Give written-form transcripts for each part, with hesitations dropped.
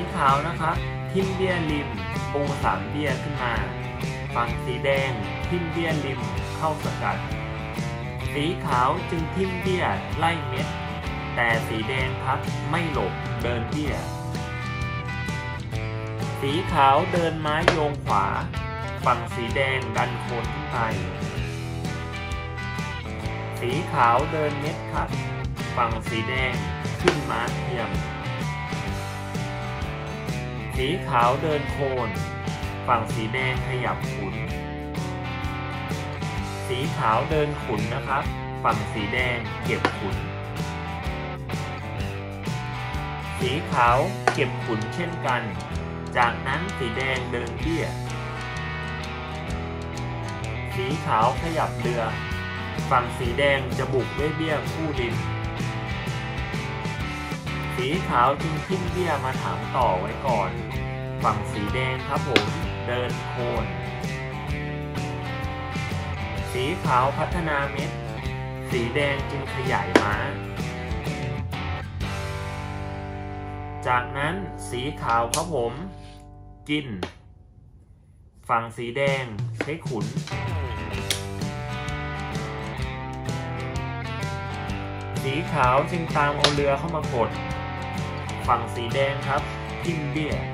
ขาวนะครับทิ่มเบี้ยริมปูสามเบี้ยขึ้นมาฝั่งสีแดงทิ่มเบี้ยริมเข้าสกัดสีขาวจึงทิ่มเบี้ยไล่เม็ดแต่สีแดงครับไม่หลบเดินเบี้ยสีขาวเดินไม้โยงขวาฝั่งสีแดงดันโคนขึ้นไปสีขาวเดินเม็ดครับฝั่งสีแดงขึ้นม้าเทียมสีขาวเดินโคนฝั่งสีแดงขยับขุนสีขาวเดินขุนนะครับฝั่งสีแดงเก็บขุนสีขาวเก็บขุนเช่นกันจากนั้นสีแดงเดินเบี้ยสีขาวขยับเรือฝั่งสีแดงจะบุกด้วยเบี้ยคู่ดินสีขาวจึงทิ้งเบี้ยมาถามต่อไว้ก่อนฝั่งสีแดงครับผมเดินโคนสีขาวพัฒนาเม็ดสีแดงจึงขยายม้าจากนั้นสีขาวครับผมกินฝั่งสีแดงใช้ขุนสีขาวจึงตามเอาเรือเข้ามากดฝั่งสีแดงครับทิ่มเบี้ย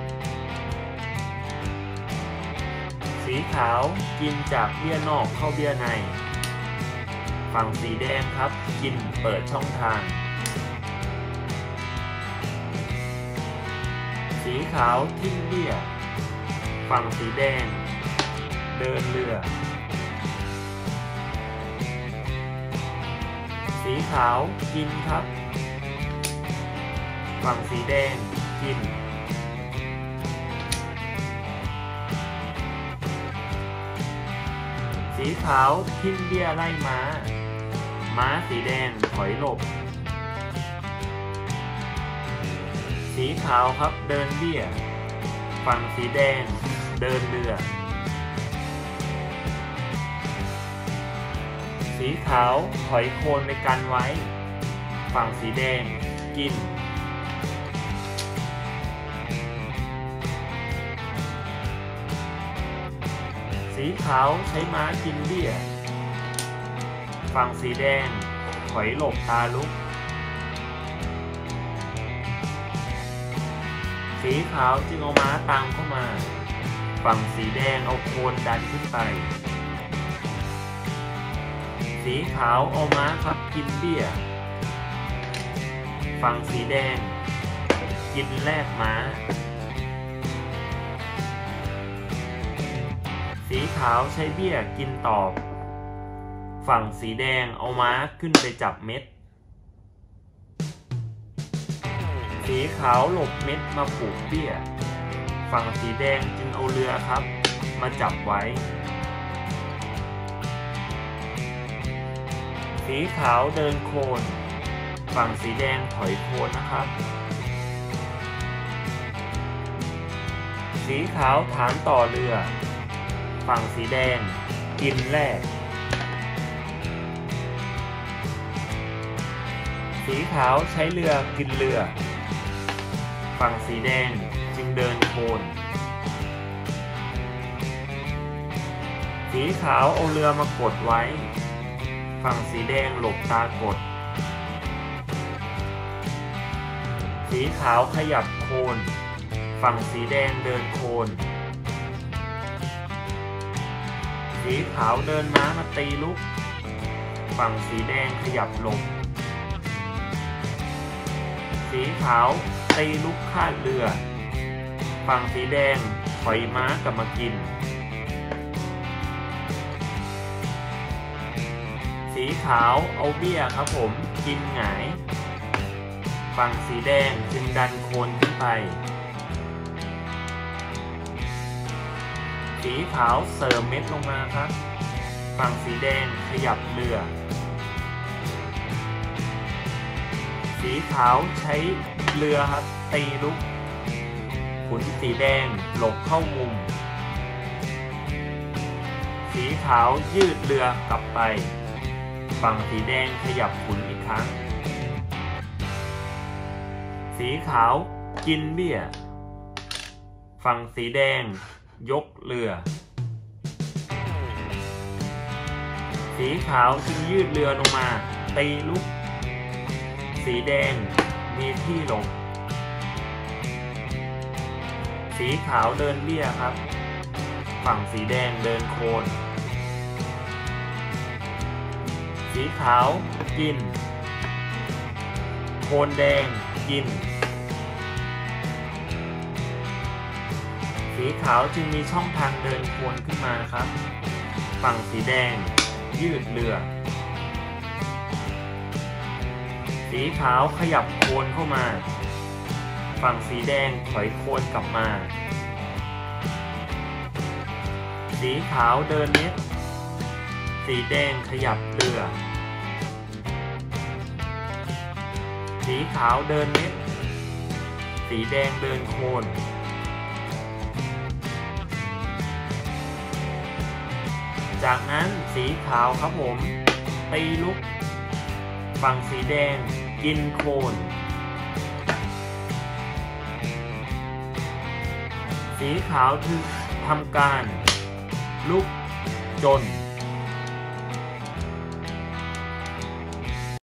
สีขาวกินจากเบี้ยนอกเข้าเบี้ยในฝั่งสีแดงครับกินเปิดช่องทางสีขาวทิ่มเบี้ยฝั่งสีแดงเดินเรือสีขาวกินครับฝั่งสีแดงกินสีขาวทิ่มเบี้ยไล่ม้าสีแดงถอยหลบสีขาวครับเดินเบี้ยฝั่งสีแดงเดินเรือสีขาวถอยโคนไปกันไว้ฝั่งสีแดงกินสีขาวใช้ม้ากินเบี้ยฝั่งสีแดงถอยหลบตาลุกสีขาวจึงเอาม้าตามเข้ามาฝั่งสีแดงเอาโคนดันขึ้นไปสีขาวเอาม้าครับกินเบี้ยฝั่งสีแดงกินแลกม้าสีขาวใช้เบี้ยกินตอบฝั่งสีแดงเอาม้าขึ้นไปจับเม็ดสีขาวหลบเม็ดมาผูกเบี้ยฝั่งสีแดงจึงเอาเรือครับมาจับไว้สีขาวเดินโคนฝั่งสีแดงถอยโคนนะครับสีขาวฐานต่อเรือฝั่งสีแดงกินแรกสีขาวใช้เรือกินเรือฝั่งสีแดงจึงเดินโคนสีขาวเอาเรือมากดไว้ฝั่งสีแดงหลบตากดสีขาวขยับโคนฝั่งสีแดงเดินโคนสีขาวเดินม้ามาตีลุกฝั่งสีแดงขยับหลบสีขาวตีลุกคาดเรือฝั่งสีแดงถอยม้ากลับมากินสีขาวเอาเบี้ยครับผมกินหงายฝั่งสีแดงจึงดันโคนขึ้นไปสีขาวเสริมเม็ดลงมาครับฝั่งสีแดงขยับเรือสีขาวใช้เรือครับตีลุกขุนสีแดงหลบเข้ามุมสีขาวยืดเรือกลับไปฝั่งสีแดงขยับขุนอีกครั้งสีขาวกินเบี้ยฝั่งสีแดงยกเรือสีขาวจึงยืดเรือลงมาตีลุกสีแดงมีที่หลบสีขาวเดินเบี้ยครับฝั่งสีแดงเดินโคนสีขาวกินโคนแดงกินสีขาวจึงมีช่องทางเดินโคนขึ้นมาครับฝั่งสีแดงยืดเรือสีขาวขยับโคนเข้ามาฝั่งสีแดงถอยโคนกลับมาสีขาวเดินเม็ดสีแดงขยับเรือสีขาวเดินเม็ดสีแดงเดินโคนจากนั้นสีขาวครับผมตีลุกฝั่งสีแดงกินโคนสีขาวทำการลุกจน